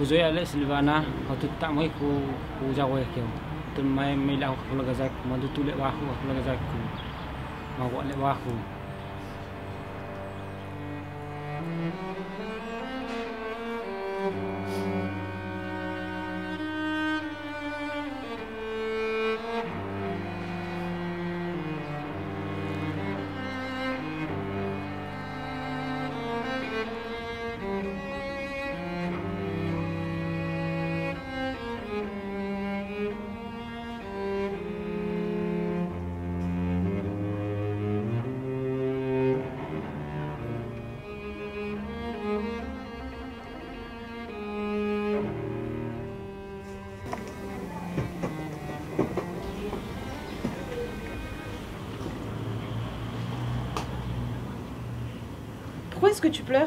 Uzoe ale Silvana hotu tak mai ku jawe kyo. Tun mai la ku laga zak mandu tule wa ku laga zak ku. Ma wa le wa ku. Pourquoi est-ce que tu pleures?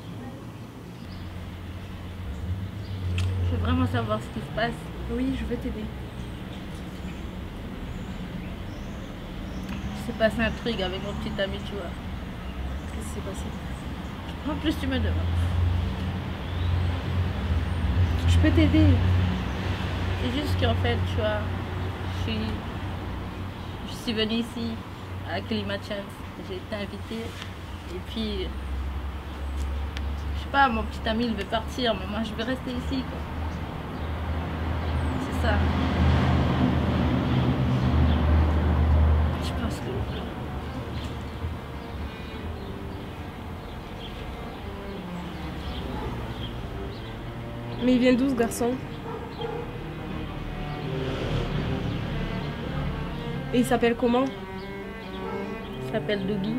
Je veux vraiment savoir ce qui se passe. Oui, je veux t'aider. Il s'est passé un truc avec mon petit ami, tu vois. Qu'est-ce qui s'est passé? En plus, tu me demandes. Je peux t'aider. C'est juste qu'en fait, tu vois, je suis venue ici à Climat Chance. J'ai été invitée. Et puis, je sais pas, mon petit ami il veut partir, mais moi je vais rester ici, quoi. C'est ça. Je pense que... Mais il vient d'où ce garçon? Et il s'appelle comment? Il s'appelle Dougie.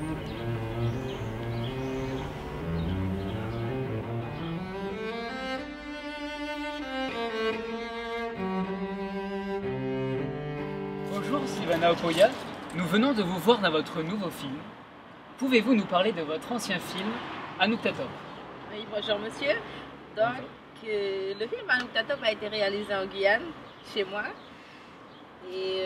Bonjour Silvana Opoya, nous venons de vous voir dans votre nouveau film. Pouvez-vous nous parler de votre ancien film, Anouk Tatop? Oui, bonjour monsieur. Donc, le film Anouk Tatop a été réalisé en Guyane, chez moi. Et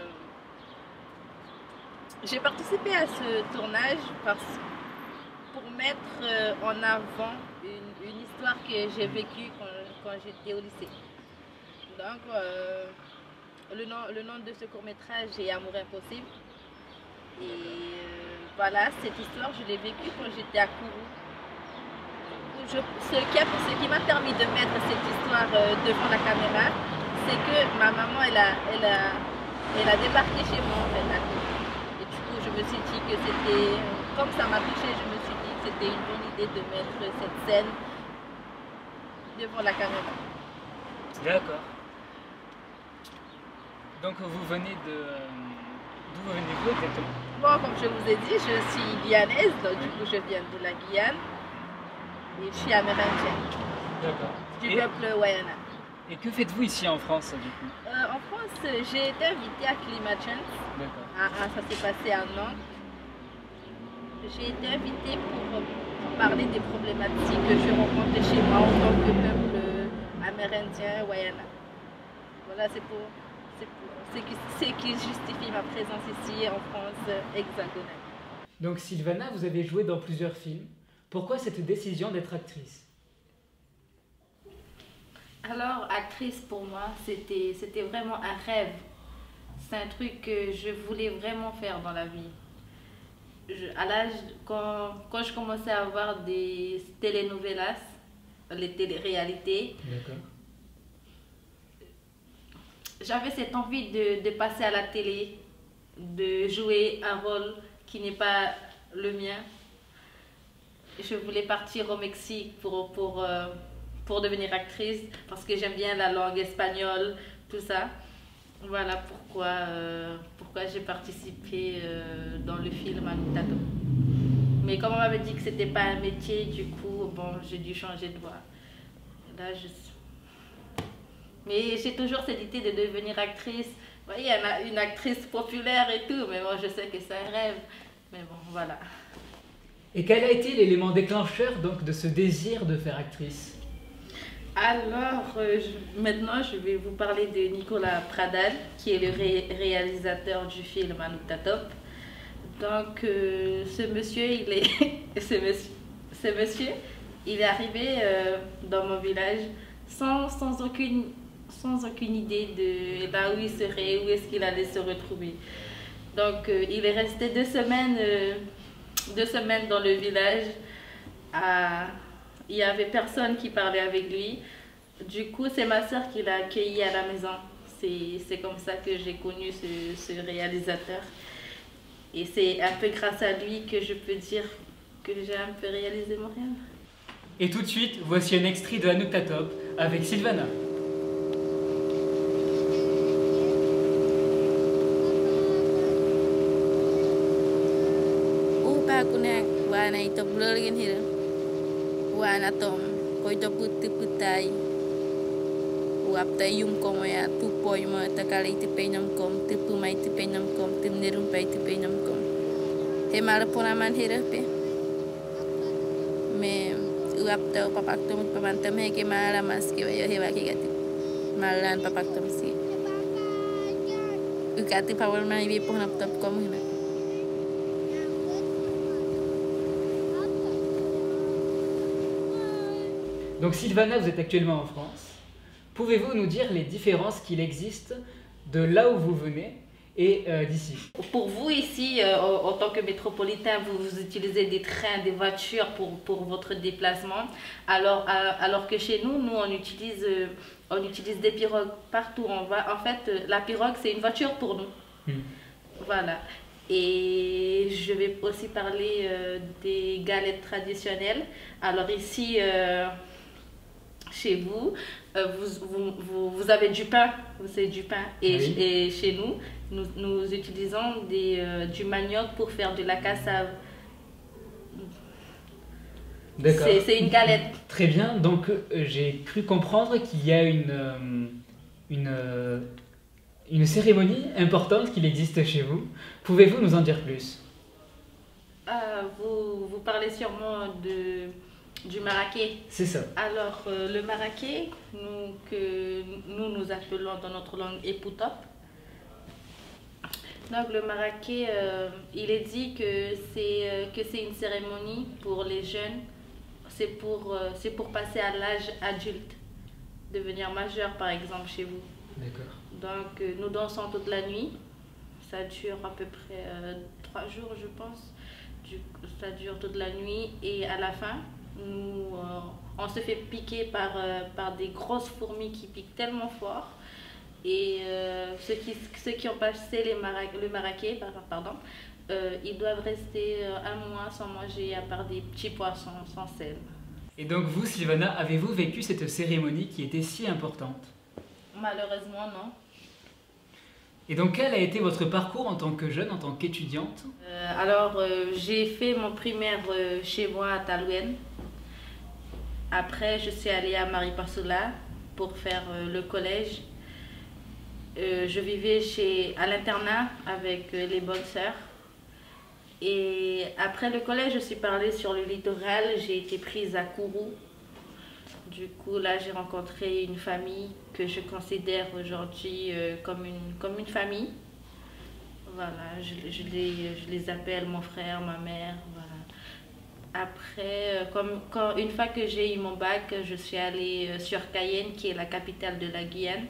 j'ai participé à ce tournage pour mettre en avant une histoire que j'ai vécue quand j'étais au lycée. Donc, le nom de ce court-métrage est Amour impossible. Et voilà, cette histoire, je l'ai vécue quand j'étais à Kourou. Ce qui m'a permis de mettre cette histoire devant la caméra, c'est que ma maman, elle a débarqué chez moi en fait, à Kourou. Et du coup, je me suis dit que c'était, comme ça m'a touchée, je me suis dit que c'était une bonne idée de mettre cette scène devant la caméra. D'accord. Donc vous venez de... D'où venez-vous exactement? Bon, comme je vous ai dit, je suis guyanaise, donc du coup je viens de la Guyane. Et je suis amérindienne. D'accord. Du peuple Wayana. Et que faites-vous ici en France du coup? En France, j'ai été invitée à Climat Chance. D'accord. Ça s'est passé à Nantes. J'ai été invitée pour parler des problématiques que je rencontre chez moi en tant que peuple amérindien Wayana. Voilà, c'est ce qui justifie ma présence ici en France hexagonale. Donc Silvana, vous avez joué dans plusieurs films. Pourquoi cette décision d'être actrice? Alors, actrice pour moi, c'était vraiment un rêve. C'est un truc que je voulais vraiment faire dans la vie. À l'âge, quand je commençais à voir des telenovelas, les téléréalités, j'avais cette envie de passer à la télé, de jouer un rôle qui n'est pas le mien. Je voulais partir au Mexique pour devenir actrice parce que j'aime bien la langue espagnole, tout ça. Voilà pourquoi j'ai participé dans le film Anouk Tatop. Mais comme on m'avait dit que c'était pas un métier, du coup, bon, j'ai dû changer de voie. Là, Mais j'ai toujours cette idée de devenir actrice. Vous voyez, il y a une actrice populaire et tout, mais moi je sais que c'est un rêve. Mais bon, voilà. Et quel a été l'élément déclencheur donc de ce désir de faire actrice? Alors, maintenant, je vais vous parler de Nicolas Pradal, qui est le réalisateur du film Anouk Tatop. Donc, ce monsieur, Il est arrivé dans mon village sans aucune idée de là où il serait, où est-ce qu'il allait se retrouver. Donc il est resté 2 semaines dans le village. Il n'y avait personne qui parlait avec lui. Du coup, c'est ma soeur qui l'a accueilli à la maison. C'est comme ça que j'ai connu ce réalisateur. Et c'est un peu grâce à lui que je peux dire que j'ai un peu réalisé mon rêve. Et tout de suite, voici un extrait de Anouk Tatop avec Sylvana. Donc Sylvana, vous êtes actuellement en France. Pouvez-vous nous dire les différences qu'il existe de là où vous venez et d'ici? Pour vous ici, en tant que métropolitain, vous utilisez des trains, des voitures pour votre déplacement, alors que chez nous, on utilise des pirogues partout où on va. En fait, la pirogue, c'est une voiture pour nous. Voilà. Et je vais aussi parler des galettes traditionnelles. Alors ici, chez vous, vous avez du pain, c'est du pain. Et chez nous utilisons du manioc pour faire de la cassave. D'accord. C'est une galette. Très bien, donc j'ai cru comprendre qu'il y a une cérémonie importante qu'il existe chez vous. Pouvez-vous nous en dire plus? Vous parlez sûrement du maraquet. C'est ça. Alors, le maraquet, que nous appelons dans notre langue époutop. Donc, le maraquet, il est dit que c'est une cérémonie pour les jeunes. C'est pour passer à l'âge adulte, devenir majeur, par exemple, chez vous. D'accord. Donc, nous dansons toute la nuit. Ça dure à peu près 3 jours, je pense. Ça dure toute la nuit et à la fin, on se fait piquer par des grosses fourmis qui piquent tellement fort. Et ceux qui ont passé le maraquet, ils doivent rester 1 mois sans manger à part des petits poissons sans sel. Et donc vous, Sylvana, avez-vous vécu cette cérémonie qui était si importante? Malheureusement, non. Et donc quel a été votre parcours en tant que jeune, en tant qu'étudiante? J'ai fait mon primaire chez moi à Talouenne. Après, je suis allée à Maripasoula pour faire le collège. Je vivais à l'internat avec les bonnes sœurs. Et après le collège, je suis partie sur le littoral. J'ai été prise à Kourou. Du coup, là, j'ai rencontré une famille que je considère aujourd'hui comme une famille. Voilà, je les appelle mon frère, ma mère, voilà. Après, une fois que j'ai eu mon bac, je suis allée sur Cayenne, qui est la capitale de la Guyane.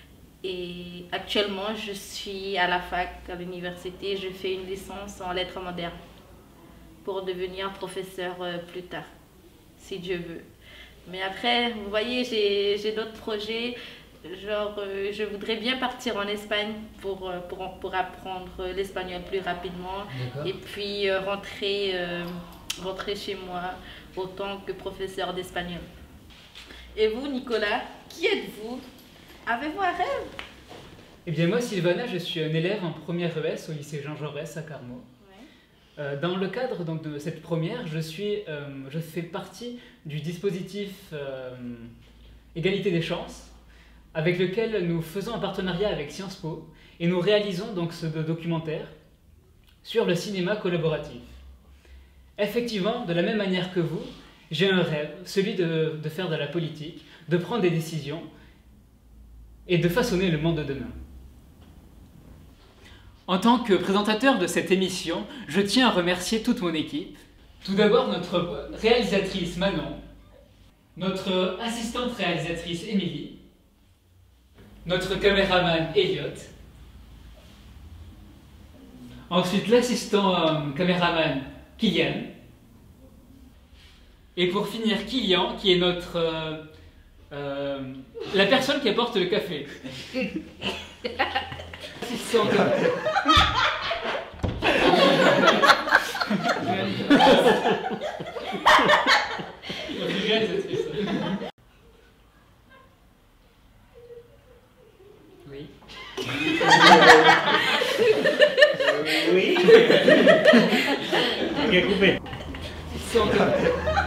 Et actuellement, je suis à la fac, à l'université. Je fais une licence en lettres modernes pour devenir professeur plus tard, si Dieu veut. Mais après, vous voyez, j'ai d'autres projets. Genre, je voudrais bien partir en Espagne pour apprendre l'espagnol plus rapidement. Et puis rentrer chez moi en tant que professeur d'espagnol. Et vous, Nicolas, qui êtes-vous? Avez-vous un rêve? Eh bien moi, Sylvana, je suis un élève en première ES au lycée Jean Jaurès à Carmaux. Dans le cadre donc, de cette première, je fais partie du dispositif Égalité des chances, avec lequel nous faisons un partenariat avec Sciences Po et nous réalisons donc ce documentaire sur le cinéma collaboratif. Effectivement, de la même manière que vous, j'ai un rêve, celui de faire de la politique, de prendre des décisions et de façonner le monde de demain. En tant que présentateur de cette émission, je tiens à remercier toute mon équipe. Tout d'abord notre réalisatrice Manon, notre assistante réalisatrice Émilie, notre caméraman Elliot, ensuite l'assistant caméraman Kylian, et pour finir Kylian qui est notre la personne qui apporte le café. Assistant réalisatrice. Oui. Oui. Ok, coupé. Assistant